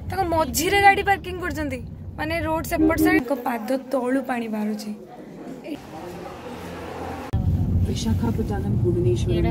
मझिरे गाड़ी पार्किंग कर माने रोड सेपट साइड पाद तलू पानी बाहर Visakhapatnam Bhubaneswar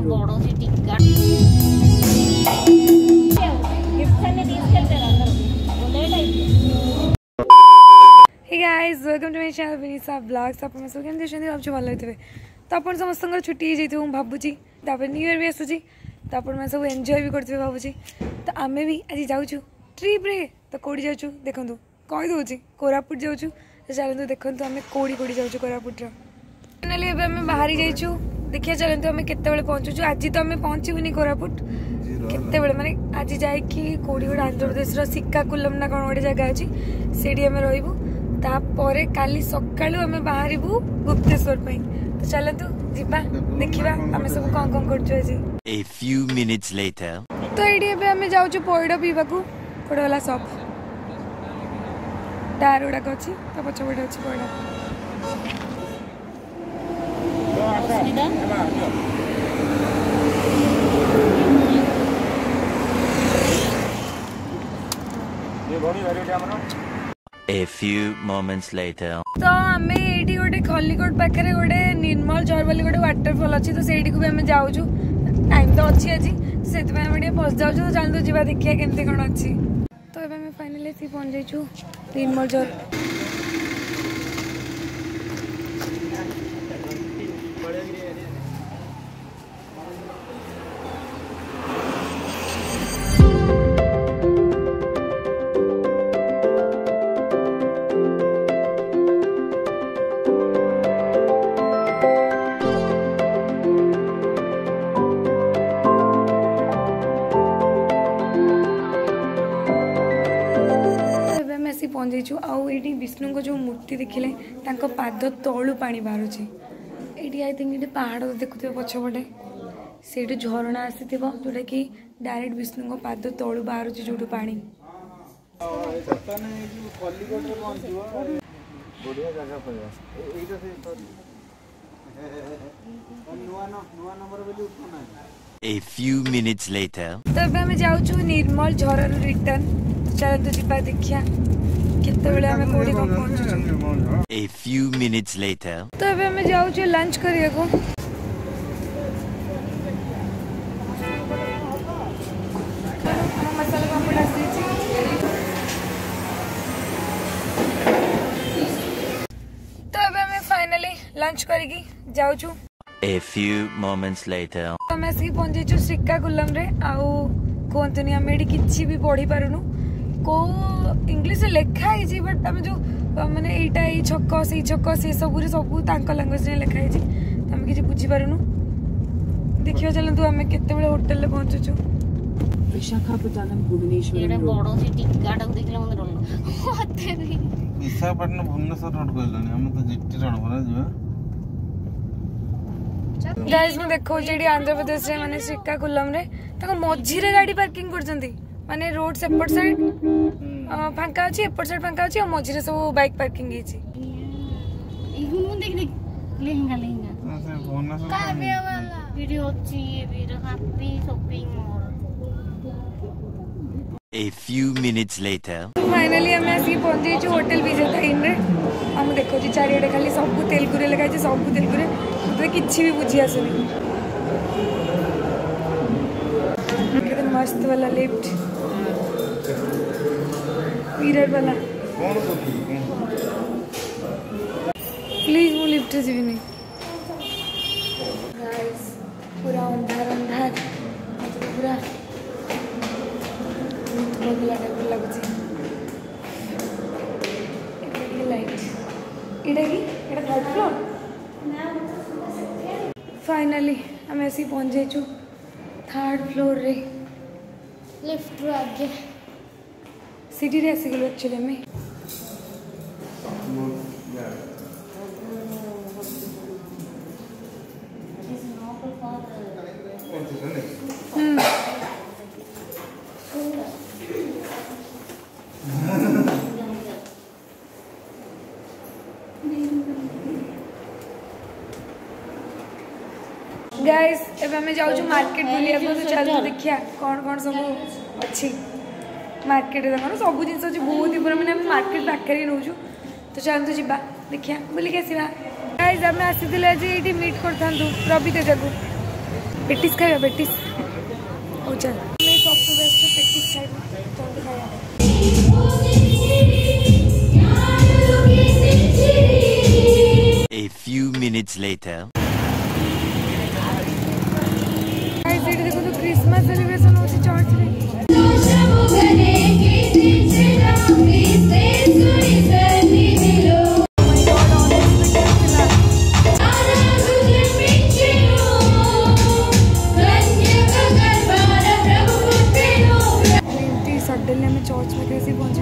Hey guys, welcome to my channel Vinisa Vlogs. आप मैं सोचें देश में आप जो वाले थे तो अपन समस्त को छुट्टी ही जाती हूँ भाबुची तापर न्यू ईयर भी आसुची तापर मैं सब एंजॉय भी करते भाबुची तो आमे भी आज जाऊँ ट्रिप रे तो कोड़ी जाऊँ देखो कही दूसरी कोरापुट जाऊँ तो चलते देखो आम कोड़ी कोड़ी जाऊँ कोरापुट फाइनाली एबे आम बाहरी जाइछु देखिए चलते आम केते पहुँचुचु आज तो आम पहुँचबुनी कोरापुट केते माने आज जाइकी कोड़ी गोटे आंध्र प्रदेश श्रीकाकुलम ना कौन गोटे जगह अच्छी से आम रही तापर काली सकाळु आमे बाहरिबु गुप्तेश्वर पई तो चलतु जिबा देखिबा आमे सब कोन कोन करछु आजी A few minutes later तो एडी एबे आमे जाउछु पयडो पीबाकू पयडो वाला शॉप दारुडा कोछि तो पछ पयडो अछि पयडो ये बड़ी वेराइटी हमरो A few moments later तो आमे एडी गोटे खल्लीकोट पाखरे गोटे निर्मल झर वाली गोटे वाटरफॉल अच्छी तो सेठी को भी आमे जाउछु टाइम तो अच्छी अछि सेति में आमे फस जाउछु तो चलतो जिबा देखिया केनते कोन अछि तो एबे आमे फाइनली सी पहुंच जाइछु निर्मल झर पहुँच जाइछु आउ एटी विष्णु को जो मूर्ति देखिले तांको पाद तलू पानी बाहरुछि एटी आई थिंक एटी पहाड़ देखुथिबो पछपटे सेठी झरणा आसीथिबो जोटा कि डायरेक्ट विष्णु को पाद तलू बाहरुछि जोटू पानी बढ़िया जगह पर एटा से नुआ नंबर बेली उठना A few minutes later तो एबे हम जाउछु निर्मल झरर रिटर्न चल तो जिबा देखिया केते बेले हम कोडी को पहुंचछु A few minutes later तो एबे हम जाउछु लंच करिया को मसाला पापड़ आसी तो एबे हम फाइनली लंच करिकी जाउछु A few moments later तो मैं सी पहुंचे छु श्रीकाकुलम रे आउ कोंतनी हम एडी किछि भी पढ़ी पारुनु को इंग्लिश से लिखा है जी बट हम जो माने एटा ई छक्क से सब तांको लैंग्वेज रे लिखा है जी हम किछि बुझी पारुनु देखियो चलंतु हम केते बेले होटल ले पहुंचु छु विशाखापट्टनम भुवनेश्वर एटा बडो से टिकाटा देखले मन रोल होते रे विशाखापट्टनम भुवनेश्वर रोड कहलानी हम तो जीटी रोड पर जिबा गाइस में देखो जेडी आंध्र प्रदेश रे माने श्रीकाकुलम रे ताको मझिरे गाड़ी पार्किंग करजंती माने रोड सेपट साइड फांका अछि एपट साइड फांका अछि और मझिरे सब बाइक पार्किंग हिची इहु देख लेहंगा से भुवनेश्वर का वाला वीडियो अछि ये video happy shopping mall A few minutes later finally हम आसी पहुंचे छु होटल विजेता इन रे हम देखो जी चारिडे खाली सब तेलुगु रे लगा छै सब तेलुगु रे तो किछि भी बुझी आसुनी कितना मस्त वाला लिफ्ट मिरर वाला प्लीज वो लिफ्ट जीविनी गाइस पूरा अंधार अंधार मतलब पूरा बहुत लगुଛି लाइट इडा की एटा थर्ड फ्लोर फाइनली हम ऐसे पहुंच जाइछु थर्ड फ्लोर रे लेफ्ट रो आगे सिटी रे आसी गेलो एक्चुअली में गाइस एबे हमें जाऊ मार्केट बुलिया को तो चल देखिया कौन कौन सब अच्छी मार्केट देखो सब जिन अच्छे बहुत ही पूरा मैंने मार्केट पाखे ही रोचु तो चलते जा देखिए बुलिक आसवा गाइस आम आसी आज ये मीट कर रवि तेजा को पेटिस खाइबा पेटिस हो चल सबको बेस्ट पेटिस खाइबा जल्दी खाइबा A few minutes later. Guys ये देखो तो क्रिसमस सेलिब्रेशन होची चर्च रे सडनली आम चर्च में कैसे पहुंची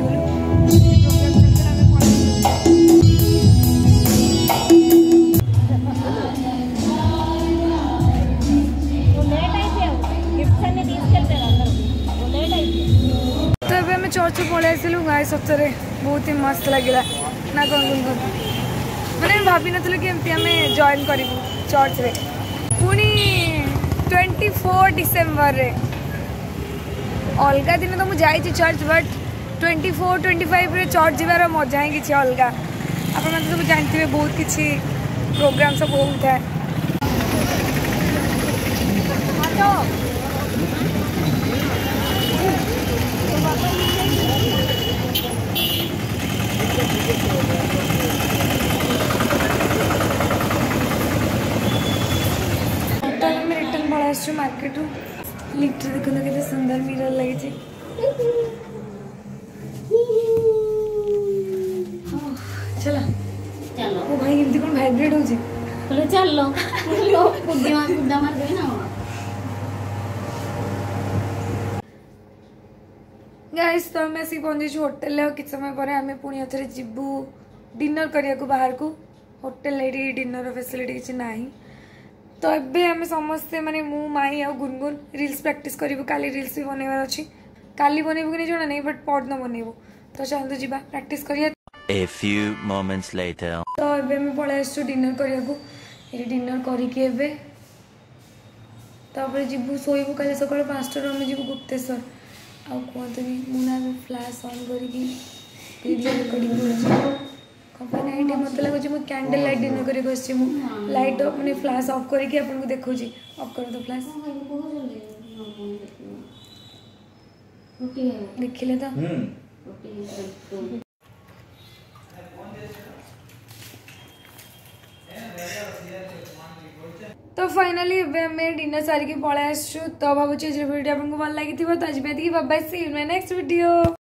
तो अब आम चर्च पलि आसलु गाय सतरे बहुत ही मस्त लगे ना कौन कौन मैंने भाभी नी कि एमती आम जॉइन करूँ चर्च रे पुणी 24 डिसेम्बर रे अलग दिन तो मुझे चर्च बट 24-25 रे चर्च जीवार मजा ही किसी अलग आप सब जानते बहुत किसी प्रोग्राम सब होता है रिटर्न पड़ा आस मार्केट लिफ्ट देखो के सुंदर मिरर लगी चला चलो ओ भाई एमती कौन भाइब्रेट होची बोले चलो कुड्डा मार देबे ना गाइस तो मैं सी पहुंची होटल किछ समय पर आम पुणी अथरे जीवु डिनर करिया को बाहर को होटल एडी डिनर फैसिलिटी किछ नाही तो एबे आम समस्ते माने मु माई आ गुनगुन रील्स प्रैक्टिस करिवु काली रील्स भी बनैबार अछि काली बनैबु कि नै जणा नै बट पढन बनैबु तो चलतो जीवा प्रैक्टिस करिया A few moments later. तो एबे मैं पळे आसु डिनर करिया को ए डिनर करी के एबे तापर जीवु सोइबु काली सकाळ 5 टा हम जीवु गुप्तेश्वर आ कोंतनी मुना में फ्लैश ऑन करी की वीडियो रिकॉर्डिंग करू कपा नाइट मत लागो जे मैं कैंडल लाइट डिनर करी बसछि मु लाइट ऑफ माने फ्लैश ऑफ करी के आपन को देखौ छी ऑफ कर दो फ्लैश देखिले तो तो फाइनली हमें डिनर सारिकी पळै आसछु तो भाबुछि जे वीडियो आपन को भल लागि थिबो तो आज बेदी bye bye see in my next video.